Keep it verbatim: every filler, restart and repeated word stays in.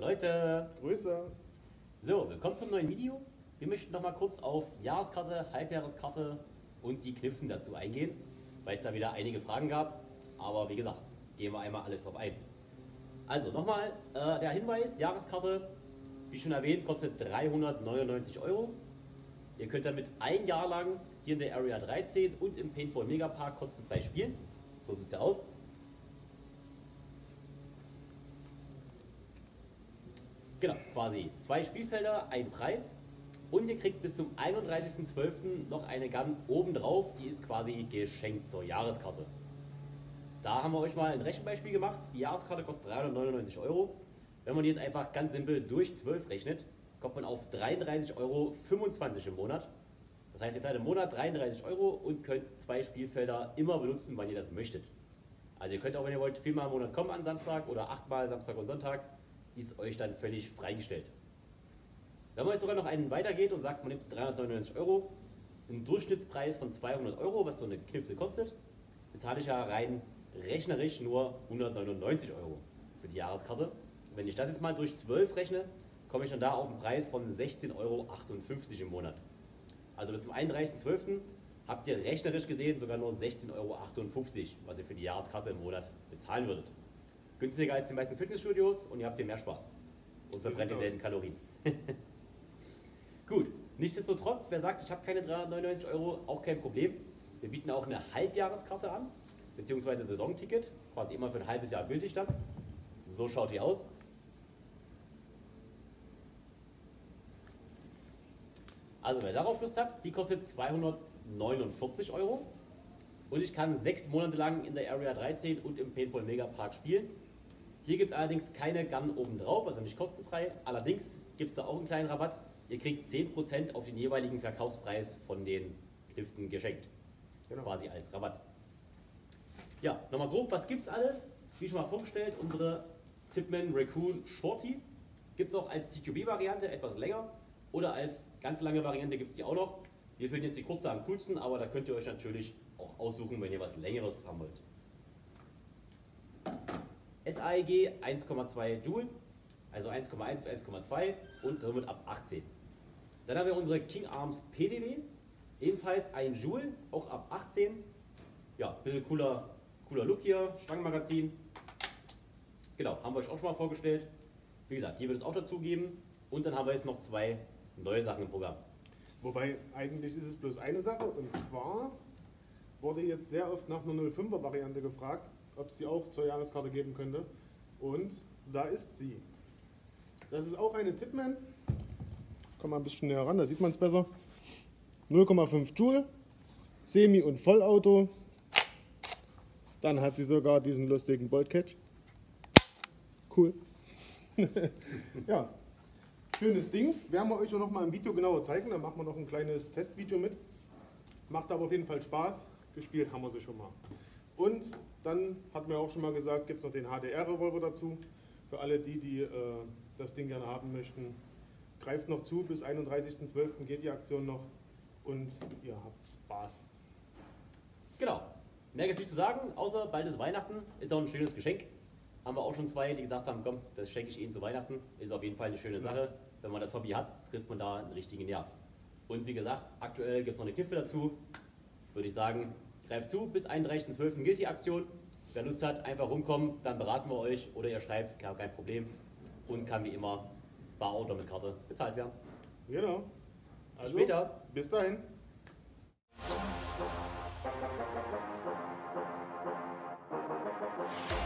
Leute! Grüße! So, willkommen zum neuen Video. Wir möchten noch mal kurz auf Jahreskarte, Halbjahreskarte und die Kniften dazu eingehen, weil es da wieder einige Fragen gab. Aber wie gesagt, gehen wir einmal alles drauf ein. Also nochmal äh, der Hinweis, Jahreskarte, wie schon erwähnt, kostet dreihundertneunundneunzig Euro. Ihr könnt damit ein Jahr lang hier in der Area dreizehn und im Paintball Megapark kostenfrei spielen. So sieht es ja aus. Genau, quasi zwei Spielfelder, ein Preis. Und ihr kriegt bis zum einunddreißigsten zwölften noch eine Gun obendrauf, die ist quasi geschenkt zur Jahreskarte. Da haben wir euch mal ein Rechenbeispiel gemacht. Die Jahreskarte kostet dreihundertneunundneunzig Euro. Wenn man die jetzt einfach ganz simpel durch zwölf rechnet, kommt man auf dreiunddreißig Euro fünfundzwanzig im Monat. Das heißt, ihr zahlt im Monat dreiunddreißig Euro und könnt zwei Spielfelder immer benutzen, wann ihr das möchtet. Also ihr könnt auch, wenn ihr wollt, viermal im Monat kommen an Samstag oder achtmal Samstag und Sonntag, ist euch dann völlig freigestellt. Wenn man jetzt sogar noch einen weitergeht und sagt, man nimmt dreihundertneunundneunzig Euro, einen Durchschnittspreis von zweihundert Euro, was so eine Knifte kostet, bezahle ich ja rein rechnerisch nur hundertneunundneunzig Euro für die Jahreskarte. Wenn ich das jetzt mal durch zwölf rechne, komme ich dann da auf einen Preis von sechzehn Euro achtundfünfzig im Monat. Also bis zum einunddreißigsten zwölften habt ihr rechnerisch gesehen sogar nur sechzehn Euro achtundfünfzig, was ihr für die Jahreskarte im Monat bezahlen würdet. Günstiger als die meisten Fitnessstudios und ihr habt hier mehr Spaß und verbrennt dieselben Kalorien. Gut, nichtsdestotrotz, wer sagt, ich habe keine dreihundertneunundneunzig Euro, auch kein Problem. Wir bieten auch eine Halbjahreskarte an, beziehungsweise Saisonticket, quasi immer für ein halbes Jahr gültig dann. So schaut die aus. Also wer darauf Lust hat, die kostet zweihundertneunundvierzig Euro und ich kann sechs Monate lang in der Area dreizehn und im Paintball Megapark spielen. Hier gibt es allerdings keine Gun oben drauf, also nicht kostenfrei. Allerdings gibt es da auch einen kleinen Rabatt. Ihr kriegt zehn Prozent auf den jeweiligen Verkaufspreis von den Kniften geschenkt. Genau. Quasi als Rabatt. Ja, nochmal grob, was gibt es alles? Wie schon mal vorgestellt, unsere Tippmann Raccoon Shorty gibt es auch als C Q B-Variante, etwas länger. Oder als ganz lange Variante gibt es die auch noch. Wir finden jetzt die kurze am coolsten, aber da könnt ihr euch natürlich auch aussuchen, wenn ihr was Längeres haben wollt. S A E G eins Komma zwei Joule, also eins Komma eins zu eins Komma zwei und somit ab achtzehn. Dann haben wir unsere King Arms P D W, ebenfalls ein Joule, auch ab achtzehn. Ja, ein bisschen cooler, cooler Look hier, Stangenmagazin. Genau, haben wir euch auch schon mal vorgestellt. Wie gesagt, hier wird es auch dazu geben. Und dann haben wir jetzt noch zwei neue Sachen im Programm. Wobei, eigentlich ist es bloß eine Sache, und zwar wurde jetzt sehr oft nach einer null fünfer Variante gefragt, ob es die auch zur Jahreskarte geben könnte. Und da ist sie. Das ist auch eine Tippmann. Komm mal ein bisschen näher ran, da sieht man es besser. null Komma fünf Joule, Semi- und Vollauto. Dann hat sie sogar diesen lustigen Bolt Catch. Cool. Ja. Schönes Ding, werden wir euch auch noch mal im Video genauer zeigen, dann machen wir noch ein kleines Testvideo mit. Macht aber auf jeden Fall Spaß, gespielt haben wir sie schon mal. Und dann, hatten wir auch schon mal gesagt, gibt es noch den H D R-Revolver dazu. Für alle die, die äh, das Ding gerne haben möchten. Greift noch zu, bis einunddreißigsten zwölften geht die Aktion noch und ihr habt Spaß. Genau, mehr gibt es nicht zu sagen, außer bald ist Weihnachten, ist auch ein schönes Geschenk. Haben wir auch schon zwei, die gesagt haben, komm, das schenke ich Ihnen zu Weihnachten. Ist auf jeden Fall eine schöne Sache. Wenn man das Hobby hat, trifft man da einen richtigen Nerv. Und wie gesagt, aktuell gibt es noch eine Knifte dazu. Würde ich sagen, greift zu, bis einunddreißigsten zwölften gilt die Aktion. Wer Lust hat, einfach rumkommen, dann beraten wir euch oder ihr schreibt, kein Problem. Und kann wie immer bar oder mit Karte bezahlt werden. Genau. Also, später. Bis dahin. We'll be right back.